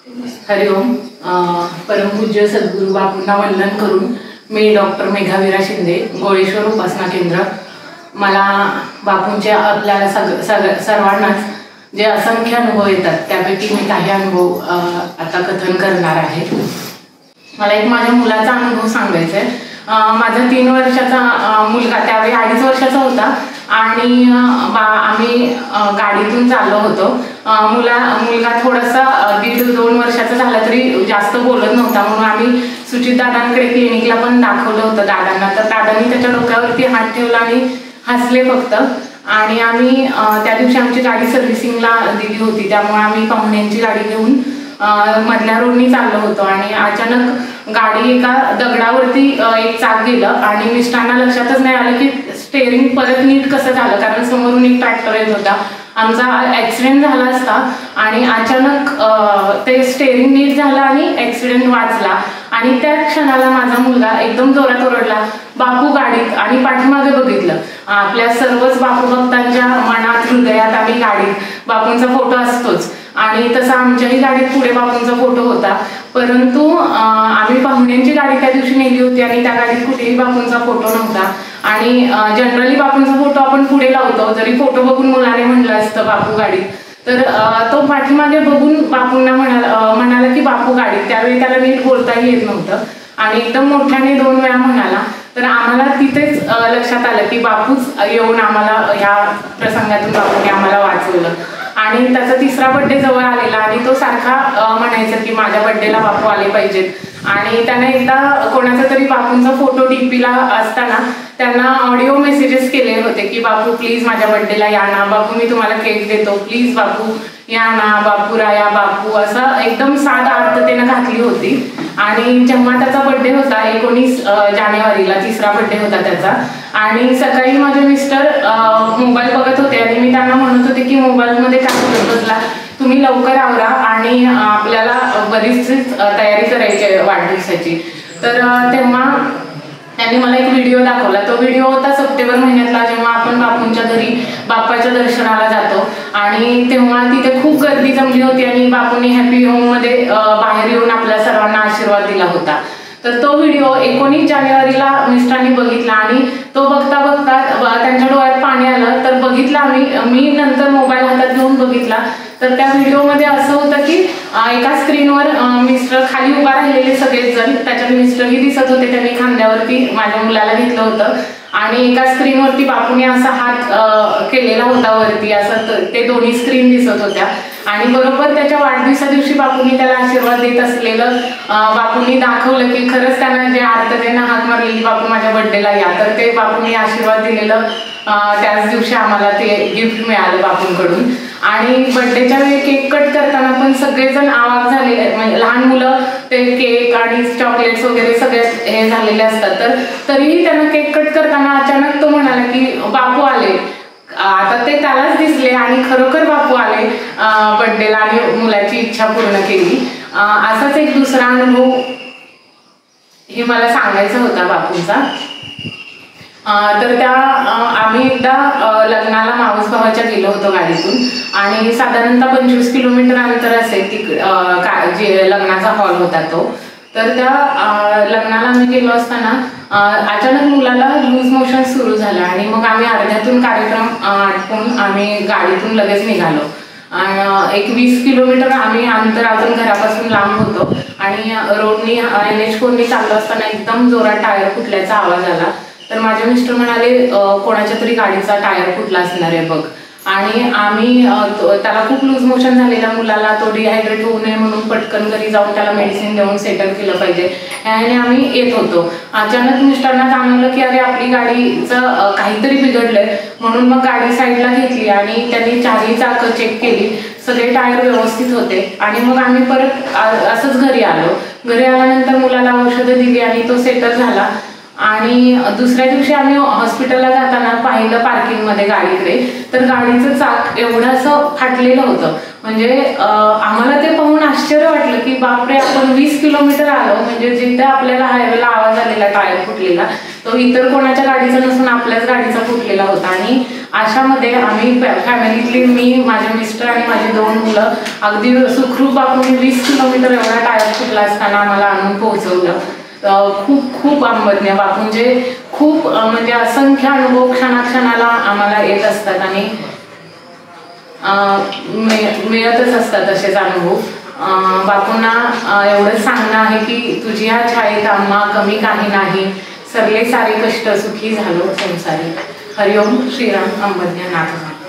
हरिओम. परमपूज्य सद्गुरू बापूंना वंदन करून मी डॉक्टर मेघावीरा शिंदे, गोळेश्वर उपासना केंद्र. मला बापूंच्या आपल्याला सर्वांनाच जे असंख्य अनुभव येतात त्यापैकी मी काही अनुभव आता कथन करणार आहे. मला एक माझ्या मुलाचा अनुभव सांगायचा आहे. माझा 3 वर्षाचा मुलगा त्यावेळी 2.5 वर्षाचा होता आणि आम्ही गाडीतून चाललो होतो. मुलगा थोडासा 1.5-2 वर्षाचा झाला तरी जास्त बोलत नव्हता, म्हणून आम्ही सुचित दादांकडे क्लिनिकला पण दाखवलं होतं दादांना. तर दादांनी त्याच्या डोक्यावरती हात ठेवला आणि हसले फक्त. आणि आम्ही त्या दिवशी आमची गाडी सर्व्हिसिंगला दिली होती, त्यामुळे आम्ही पाहुण्यांची गाडी घेऊन मधल्या रोडनी चाललो होतो आणि अचानक गाडी एका दगडावरती एक चाक गेलं आणि मिस्टरांना लक्षातच नाही आलं की स्टेअरिंग परत नीट कसं झालं, कारण समोरून एक ट्रॅक्टर येत होता. आमचा ॲक्सिडेंट झाला असता आणि अचानक ते स्टेअरिंग नीट झालं आणि ॲक्सिडेंट वाचला. आणि त्या क्षणाला माझा मुलगा एकदम जोरात ओरडला, बापू गाडीत. आणि पाठीमागे बघितलं. आपल्या सर्वच बापू भक्तांच्या मनात हृदयात आम्ही गाडीत बापूंचा फोटो असतोच आणि तसा आमच्याही गाडीत पुढे बापूंचा फोटो होता. परंतु आम्ही पाहुण्यांची गाडी त्या दिवशी नेली होती आणि त्या गाडीत कुठेही बापूंचा फोटो नव्हता. आणि जनरली बापूंचा फोटो आपण पुढे लावतो, जरी फोटो बघून मुलाने म्हणलं असतं बापू गाडीत, तर तो पाठीमागे बघून बापूंना म्हणाला की बापू गाडीत. त्यावेळी त्याला नीट बोलताही येत नव्हतं आणि एकदम मोठ्याने 2 वेळा म्हणाला. तर आम्हाला तिथेच लक्षात आलं की बापूच येऊन आम्हाला ह्या प्रसंगातून बापूने आम्हाला वाचवलं. आणि त्याचा 3रा बड्डे जवळ आलेला आणि तो सारखा म्हणायचा की माझ्या बड्डेला बापू आले पाहिजेत. आणि त्याने एकदा कोणाचा तरी बापूंचा फोटो डीपीला असताना त्यांना ऑडिओ मेसेजेस केले होते की बापू प्लीज माझ्या बड्डेला या ना, बापू मी तुम्हाला केक देतो, प्लीज बापू या ना, बापू राया बापू, असं एकदम साधा अर्थतेनं घातली होती. आणि जेव्हा त्याचा बड्डे होता 19 जानेवारीला 3रा बड्डे होता त्याचा, आणि सकाळी माझे मिस्टर मोबाईल बघत होते आणि मी त्यांना म्हणत होते की मोबाईलमध्ये काय करत बसला, तुम्ही लवकर आवरा आणि आपल्याला बरीचशीच तयारी करायची आहे वाढदिवसाची. तर तेव्हा त्यांनी मला एक व्हिडिओ दाखवला. तो व्हिडिओ होता सप्टेंबर महिन्यातला, जेव्हा आपण बापूंच्या घरी बाप्पाच्या दर्शनाला जातो आणि तेव्हा तिथे खूप गर्दी जमली होती आणि बापूंनी हॅपी होममध्ये बाहेर येऊन आपल्या सर्वांना आशीर्वाद दिला होता. तर तो व्हिडिओ 19 जानेवारीला मिस्टरांनी बघितला आणि तो बघता बघता त्यांच्या डोळ्यात पाणी आलं. तर बघितला मी नंतर मोबाईल हातात घेऊन बघितला. तर त्या व्हिडिओमध्ये असं होतं की एका स्क्रीनवर मिस्टर खाली उभा राहिलेले सगळेच जण, त्याच्यात मिस्टरही दिसत होते, त्यांनी खांद्यावरती माझ्या मुलाला घेतलं होतं आणि एका स्क्रीनवरती बापूने असा हात केलेला होता वरती, असं ते दोन्ही स्क्रीन दिसत होत्या. आणि बरोबर त्याच्या वाढदिवसा दिवशी बापूंनी त्याला आशीर्वाद देत असलेलं बापूंनी दाखवलं की खरंच त्यांना जे अर्थतेनं हाक मारलेली बापू माझ्या बड्डेला या, तर ते बापूंनी आशीर्वाद दिलेलं त्याच दिवशी आम्हाला ते गिफ्ट मिळालं बापूंकडून. आणि बड्डेच्या वेळी केक कट करताना पण सगळेजण आवाज झालेले, म्हणजे लहान मुलं ते केक आणि चॉकलेट्स वगैरे सगळे हे झालेले असतात. तर तरीही त्यांना केक कट करताना अचानक तो म्हणाला की बापू आले. आता ते त्यालाच दिसले आणि खरोखर बापू आले बड्डेला आणि मुलाची इच्छा पूर्ण केली. असाच एक दुसरा अनुभव हे मला सांगायचा होता बापूंचा. तर त्या आम्ही एकदा लग्नाला मावस भावाच्या गेलो होतो गाडीतून आणि साधारणतः 25 किलोमीटर अंतर असेल जे लग्नाचा हॉल होता तो. तर त्या लग्नाला आम्ही गेलो असताना अचानक मुलाला लूज मोशन सुरू झालं आणि मग आम्ही अर्ध्यातून कार्यक्रम आटपून आम्ही गाडीतून लगेच निघालो. एक 20 किलोमीटर आम्ही अंतर अजून घरापासून लांब होतो आणि रोडनी NH4नी चाललो असताना एकदम जोरात टायर फुटल्याचा आवाज आला. तर माझे मिस्टर म्हणाले कोणाच्या तरी गाडीचा टायर फुटला असणार आहे बघ. आणि आम्ही त्याला खूप लूज मोशन झालेला मुलाला, तो डिहायड्रेट होऊ नये म्हणून पटकन घरी जाऊन त्याला मेडिसिन देऊन सेटल केलं पाहिजे आणि आम्ही येत होतो. अचानक मिस्टरांना जाणवलं की अरे आपली गाडीचं काहीतरी बिघडलंय, म्हणून मग गाडी साईडला घेतली आणि त्यांनी 4ही चाकं चेक केली, सगळे टायर व्यवस्थित होते. आणि मग आम्ही परत असंच घरी आलो. घरी आल्यानंतर मुलाला औषधं दिली आणि तो सेटल झाला. आणि दुसऱ्या दिवशी आम्ही हॉस्पिटलला जाताना पाहिलं पार्किंगमध्ये गाडीकडे, तर गाडीचं चाक एवढं असं फाटलेलं होतं. म्हणजे आम्हाला ते पाहून आश्चर्य वाटलं की बापरे, आपण 20 किलोमीटर आलो, म्हणजे जिथे आपल्याला हायवेला आवाज आलेला टायर फुटलेला तो इतर कोणाच्या गाडीचा नसून आपल्याच गाडीचा फुटलेला होता. आणि अशामध्ये आम्ही फॅमिलीतली मी, माझे मिस्टर आणि माझी 2 मुलं अगदी सुखरूप आपण 20 किलोमीटर एवढा टायर फुटला असताना आम्हाला आणून पोहोचवलं. खूप खूप आंबज्ञ बापूंचे खूप म्हणजे असंख्य अनुभव क्षणाक्षणाला आम्हाला येत असतात आणि मिळतच असतात असेच अनुभव. बापूंना एवढंच सांगणं आहे की तुझी ह्या छायेत आम्हा कमी काही नाही, सरले सारे कष्ट सुखी झालो संसारी. हरिओम श्रीराम अंबज्ञ नाथ.